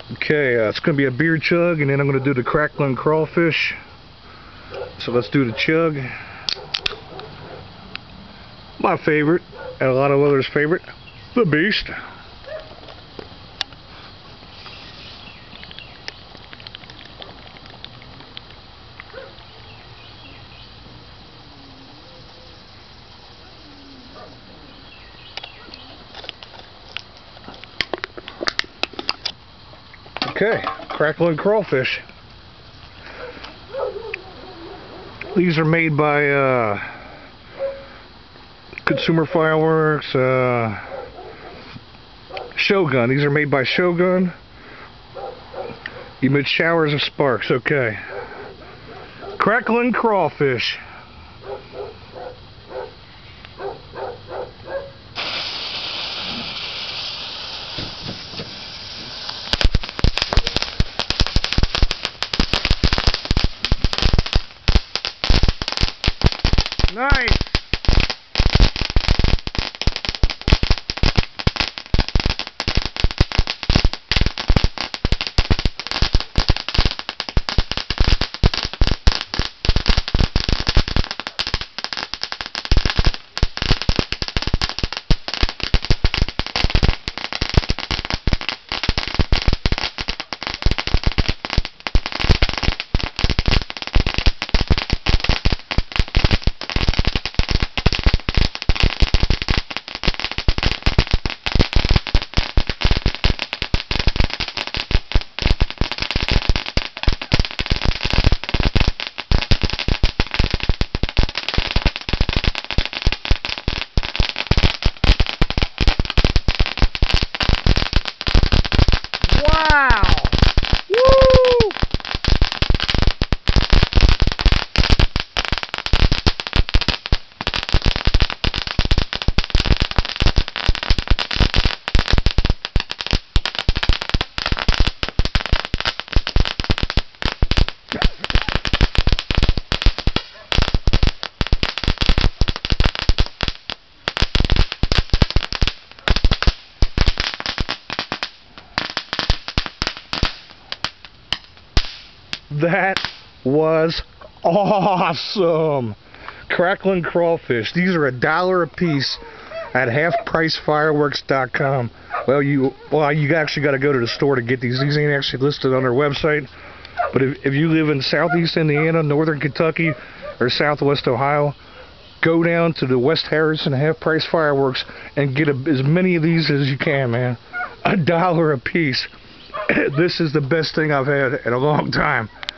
Okay, it's going to be a beer chug, and then I'm going to do the crackling crawfish. So let's do the chug. My favorite, and a lot of others' favorite, the beast. Okay, crackling crawfish. These are made by Consumer Fireworks, Shogun. These are made by Shogun. Emit showers of sparks. Okay. Crackling crawfish. Nice. Wow! Woo! That was awesome! Crackling crawfish. These are $1 a piece at halfpricefireworks.com. Well, you actually got to go to the store to get these. These ain't actually listed on their website. But if you live in Southeast Indiana, Northern Kentucky, or Southwest Ohio, go down to the West Harrison Half Price Fireworks and get as many of these as you can, man. $1 a piece. This is the best thing I've had in a long time.